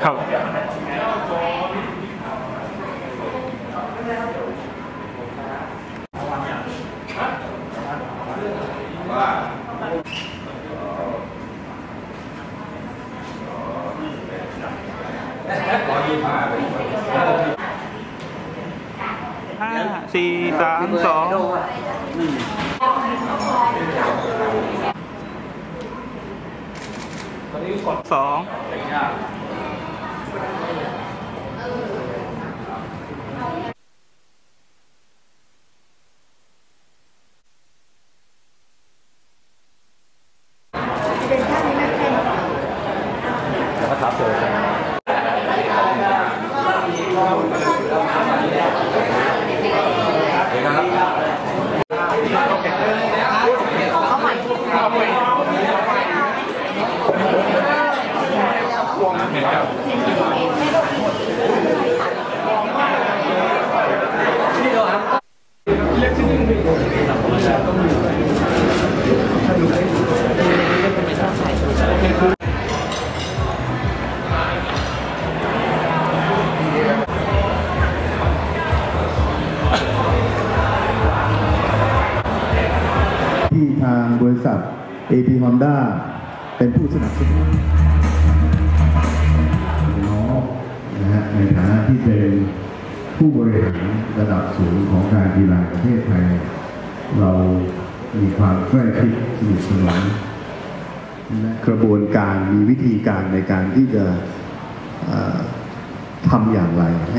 ครับ5 4 3 2 2 แล้วก็ทับเลยที่ทางบริษัท AP Honda เป็นผู้สนับสนุนน้องนะฮะในฐานะที่เป็นผู้บริหารระดับสูงของการกีฬาประเทศไทยเรามีความใกล้ชิดสนิทสนมและกระบวนการมีวิธีการในการที่จะทำอย่างไรให้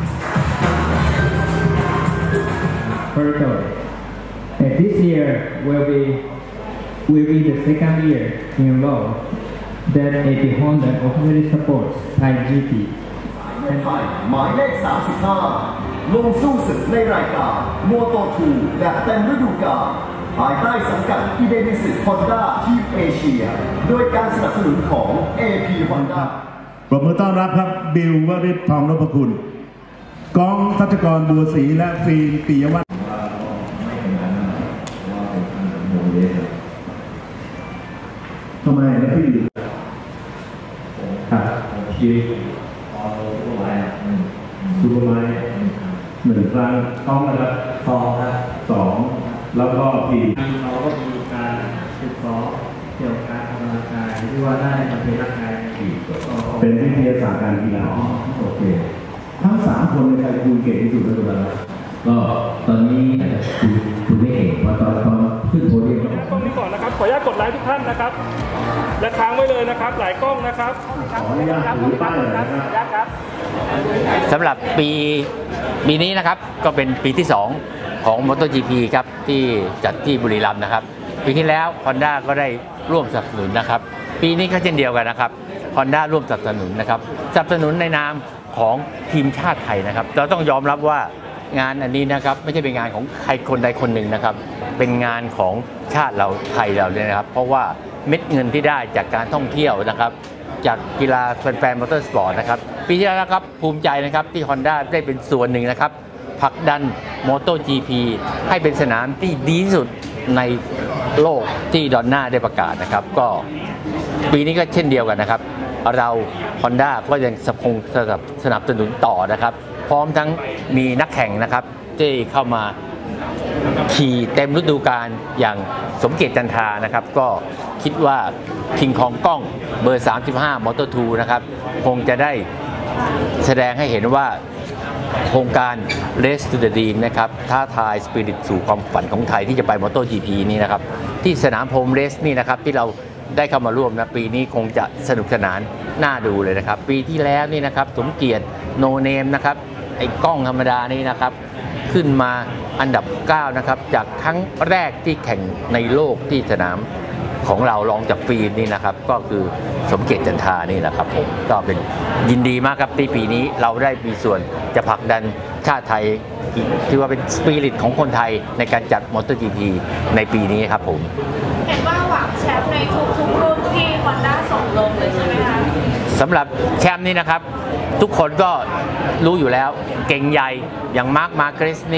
And this year will be the second year in a row that AP Honda officially supports Thai GP. หมายเลข 35 ลงสู้ศึกในรายการโมโต2แบบเต็มฤดูกาลภายใต้สังกัดอิเดมิสึฮอนด้าทีมเอเชียโดยการสนับสนุนของ AP Honda ปรบมือต้อนรับครับบิลวริศทองนพคุณกองทัชกรบัวศรีและฟิล์มปิยวัฒน์ทำไมนะพี่ครับยืนซูเปอร์ไมล์1 ครั้งต้องนะครับ2 แล้วก็ปีเราก็มีการฝึกซ้อมเกี่ยวกับการออกกำลังกายที่ว่าได้มาเป็นร่างกายเป็นวิทยาศาสตร์การกีฬาโอเคทั้ง3 คนในใครคุณเก่งที่สุดในตัวเราก็ตอนนี้คุณไม่เก่งเพราะตอนขึ้นโพเดียมกล้องนี้ก่อนนะครับขออนุญาตกดไลค์ทุกท่านนะครับและค้างไว้เลยนะครับหลายกล้องนะครับขออนุญาตถือป้ายเลยนะครับสำหรับปีนี้นะครับก็เป็นปีที่2ของ MotoGP ครับที่จัดที่บุรีรัมย์นะครับปีที่แล้ว Honda ก็ได้ร่วมสนับสนุนนะครับปีนี้ก็เช่นเดียวกันนะครับ Honda ร่วมสนับสนุนนะครับสนับสนุนในนามของทีมชาติไทยนะครับเราต้องยอมรับว่างานอันนี้นะครับไม่ใช่เป็นงานของใครคนใดคนหนึ่งนะครับเป็นงานของชาติเราไทยเราเลยนะครับเพราะว่าเม็ดเงินที่ได้จากการท่องเที่ยวนะครับจากกีฬาแฟนมอเตอร์สปอร์ตนะครับปีที่แล้วนะครับภูมิใจนะครับที่ Honda ได้เป็นส่วนหนึ่งนะครับผลักดัน MotoGP ให้เป็นสนามที่ดีที่สุดในโลกที่ดอนน่าได้ประกาศนะครับก็ปีนี้ก็เช่นเดียวกันนะครับเรา Honda ก็ยังสนับสนุนต่อนะครับพร้อมทั้งมีนักแข่งนะครับที่เข้ามาขี่เต็มฤดูกาลอย่างสมเกียรติจันทรานะครับก็คิดว่าคิงของกล้องเบอร์35 Moto2 นะครับคงจะได้แสดงให้เห็นว่าโครงการ Race to the Dream นะครับท้าทายสปิริตสู่ความฝันของไทยที่จะไป MotoGP นี่นะครับที่สนามโฮมเรสนี่นะครับที่เราได้เข้ามาร่วมนะปีนี้คงจะสนุกสนานน่าดูเลยนะครับปีที่แล้วนี่นะครับสมเกียรติโนเนมนะครับไอ้กล้องธรรมดานี่นะครับขึ้นมาอันดับ9นะครับจากครั้งแรกที่แข่งในโลกที่สนามของเราลองจากฟิล์มนี่นะครับก็คือสมเกียรติจันทรานี่นะครับผมก็เป็นยินดีมากครับที่ปีนี้เราได้มีส่วนจะผลักดันชาติไทยที่ว่าเป็นสปิริตของคนไทยในการจัด MotoGP ในปีนี้ครับผมเห็นว่าหวังแชมป์ในทุกรุ่นที่ Honda ส่งลงเลยใช่ไหมคะสำหรับแชมป์นี้นะครับทุกคนก็รู้อยู่แล้วเก่งใหญ่อย่างมาร์ค มาร์เกรสนี่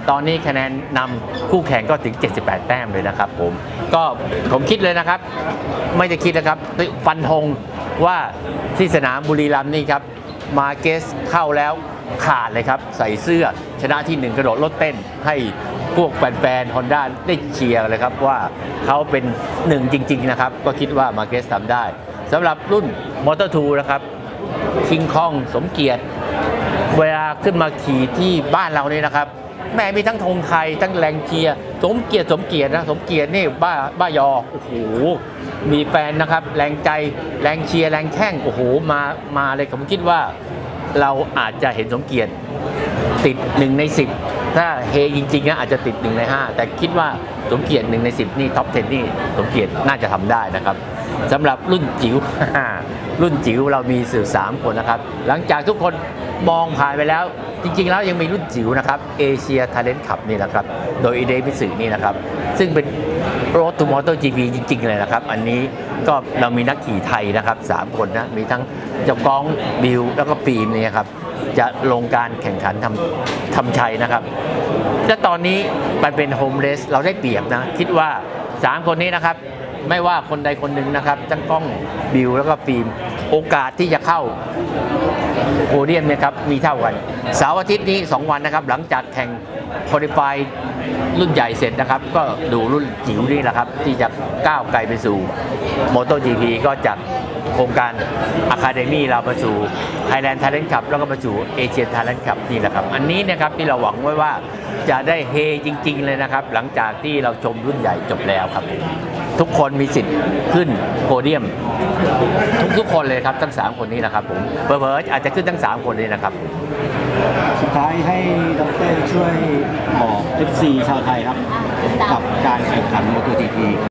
ตอนนี้คะแนนนำคู่แข่งก็ถึง 78 แต้มเลยนะครับผมคิดเลยนะครับ ไม่จะคิดนะครับฟันธงว่าที่สนามบุรีรัมย์นี่ครับมาเกสเข้าแล้วขาดเลยครับใส่เสื้อชนะที่1กระโดดรถเต้นให้พวกแฟนๆ Honda ได้เชียร์เลยครับว่าเขาเป็น1จริงๆนะครับก็คิดว่ามาเกสทำได้สำหรับรุ่นมอเตอร์2นะครับคิงคองสมเกียรติเวลาขึ้นมาขี่ที่บ้านเราเนี่ยนะครับแม่มีทั้งธงไทยทั้งแรงเชียร์สมเกียรตินะสมเกียรตินี่บ้ายอโอ้โหมีแฟนนะครับแรงใจแรงเชียร์แรงแข้งโอ้โหมาเลยผมคิดว่าเราอาจจะเห็นสมเกียรติติด1 ใน 10ถ้าเฮจริงๆนะอาจจะติด1 ใน 5แต่คิดว่าสมเกียรติ1 ใน 10นี่ท็อป 10นี่สมเกียรติน่าจะทำได้นะครับสำหรับรุ่นจิ๋ว รุ่นจิ๋วเรามี13 คนนะครับหลังจากทุกคนมองผ่านไปแล้วจริงๆแล้วยังมีรุ่นจิ๋วนะครับเอเชียทาเลนต์คัพนี่นะครับโดยอิเดมิสึนี่นะครับซึ่งเป็นโรดทูมอเตอร์จีพีจริงๆเลยนะครับอันนี้ก็เรามีนักขี่ไทยนะครับ3 คนนะมีทั้งเจ้าก้องบิวแล้วก็ปีมเนี่ยครับจะลงการแข่งขันทำชัยนะครับและตอนนี้มันเป็นโฮมเรสเราได้เปรียบนะคิดว่า3 คนนี้นะครับไม่ว่าคนใดคนหนึ่งนะครับทั้งก้องบิวแล้วก็ฟิล์มโอกาสที่จะเข้าโพเดียมเนี่ยครับมีเท่ากันเสาร์อาทิตย์นี้2 วันนะครับหลังจากแข่งควอลิฟายรุ่นใหญ่เสร็จนะครับก็ดูรุ่นจิ๋วนี่แหละครับที่จะก้าวไกลไปสู่มอเตอร์จีพีก็จากโครงการอะคาเดมี่เรามาสู่ Thailand Talent Cup แล้วก็มาสู่ Asian Talent Cup นี่แหละครับอันนี้นะครับที่เราหวังไว้ว่าจะได้เฮจริงๆเลยนะครับหลังจากที่เราชมรุ่นใหญ่จบแล้วครับทุกคนมีสิทธิ์ขึ้นโพเดียมทุกคนเลยครับทั้ง3 คนนี้นะครับผมเผลอๆอาจจะขึ้นทั้ง3 คนนี้นะครับสุดท้ายให้ดร.ช่วยบอก FC ชาวไทยครับกับการแข่งขัน MotoGP